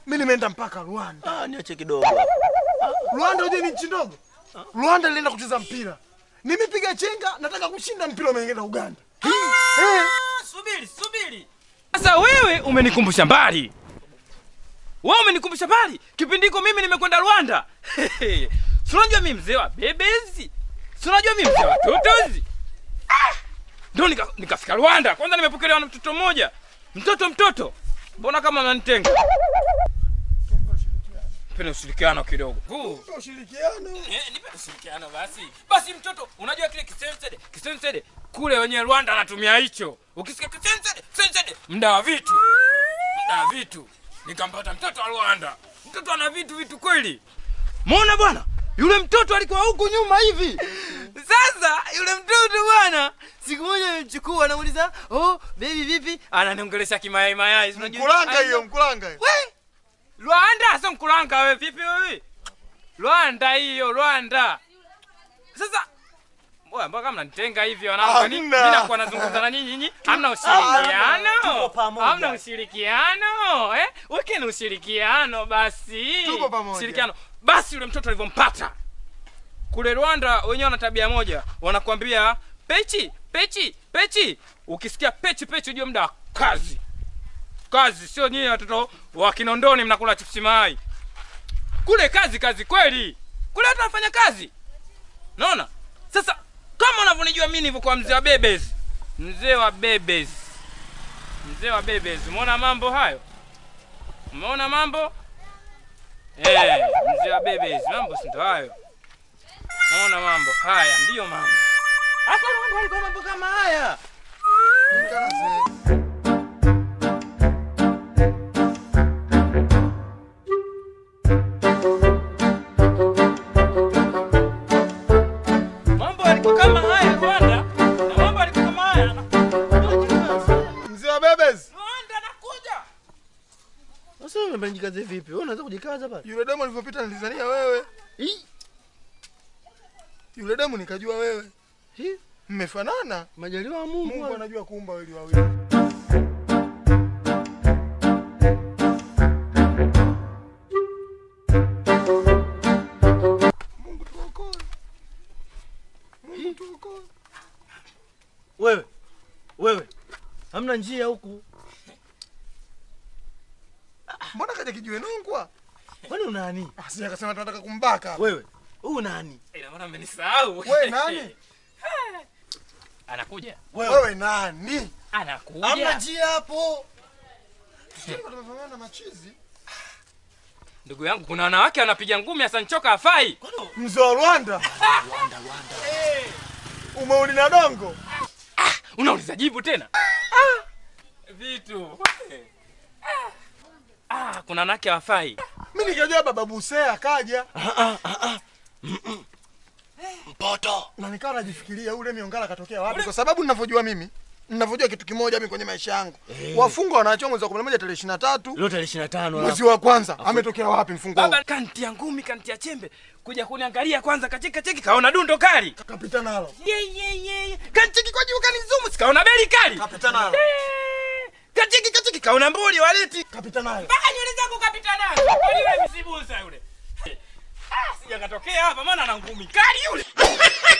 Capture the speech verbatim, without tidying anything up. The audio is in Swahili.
Mimi nimeenda mpaka Rwanda. Ah, niache kidogo. Rwanda uje ni nchi ndogo. Rwanda nilienda kucheza mpira. Nimepiga chenga, nataka kushinda mpira umeenda Uganda. Eh, subiri, subiri. Sasa wewe umenikumbusha mbali. Wewe umenikumbusha mbali. Kipindiko mimi nimekwenda Rwanda. Si unajua mimi mzee wa bebezi? Si unajua mimi mzee wa totozi? Ah! Ndio nika, nikafika Rwanda. Kwanza nimepokelewa na mtoto mmoja. Mtoto mtoto. Mbona kama ananitenga? Nipe ushirikiano kidogo. Nipe ushirikiano. Eh, nipe ushirikiano basi. Basi mtoto, unajua kile kisensede, kisensede kule wenye Rwanda anatumia hicho. Ukisikia kisensede, kisensede, mda wa vitu. Mda wa vitu. Nikampata mtoto wa Rwanda. Mtoto ana vitu vitu kweli. Muona bwana? Yule mtoto alikuwa huku nyuma hivi. Sasa yule mtoto bwana, siku moja nimechukua anamuuliza, "Oh, baby vipi?" Ananiongelesha kimayai mayai. Unajua? Mkulanga hiyo, mkulanga hiyo. We! Rwanda sio mkulanga wewe vipi wewe? Rwanda hiyo, Rwanda. Sasa mbona mpaka mnanitenga hivi wanangu? Mimi nakuwa nazungumza na nyinyi nyinyi. Hamna ushirikiano. Hamna ushirikiano. Eh? Wekeni ushirikiano basi. Tuko pamoja. Ushirikiano. Basi yule mtoto alivyompata. Kule Rwanda wenyewe wana tabia moja. Wanakuambia pechi, pechi, pechi. Ukisikia pechi pechi ujue muda wa kazi. Kazi sio nyinyi watoto wa Kinondoni mnakula chipsi mayai. Kule kazi kazi kweli. Kule watu wanafanya kazi. Unaona? Sasa kama unavyonijua mimi nilivyokuwa mzee wa bebes. Mzee wa bebes. Mzee wa bebes. Umeona mambo hayo? Umeona mambo? Eh, mzee wa bebes. Mambo si ndo hayo. Umeona mambo? Haya ndio mambo. Hata Rwanda alikuwa mambo kama haya. Nikaze. Kama haya Rwanda, na mambo yalikuwa kama haya. Mzee wa bebes. Rwanda nakuja. Sasa wewe unajikaza vipi? Wewe unaweza kujikaza pale? Yule demu alipopita nilizania wewe. Hii. Yule demu nikajua wewe. Hii. Mmefanana. Majaliwa wa Mungu. Mungu anajua kuumba wili wawili. Wewe. Wewe. Hamna njia huku. Mbona kaja kijiwe nongwa? Kwani una nani? Ah, sija akasema tunataka kumbaka. Wewe. Wewe nani? Ina maana amenisahau. Wewe nani? Anakuja. Wewe nani? Anakuja. Hamna njia hapo. Sisi tunafanya na machizi. Ndugu yangu kuna wanawake wanapiga ngumi hasa nchoka afai. Mzee wa Rwanda. Rwanda Rwanda. Eh. Umeuli na dongo. Ah, unauliza jibu tena? Ah. Vitu. Ah. Ah, kuna wanawake wafai. Mimi nikajua baba Busea akaja. Ah ah ah. Mpoto. Na nikawa najifikiria ule miongala katokea wapi kwa sababu ninavyojua mimi, ninavyojua kitu kimoja mimi kwenye maisha yangu. Hey. Wafungwa wanachongwa mwezi wa kumi na moja tarehe ishirini na tatu. Leo tarehe ishirini na tano mwezi wa kwanza. Ametokea wapi mfungwa huyo? Baba kanti ya ngumi kanti ya chembe kuja kuniangalia kwanza kacheka cheki kaona dundo kali. Kapita nalo. Ye ye ye. Kancheki kwa juu kanizumu sikaona beli kali. Kapita nalo. Kacheki kacheki kaona mboli waleti. Kapita nayo. Mpaka nywele zangu kapita nayo. Yule msibuza yule. Ah, sija katokea hapa maana ana ngumi kali yule.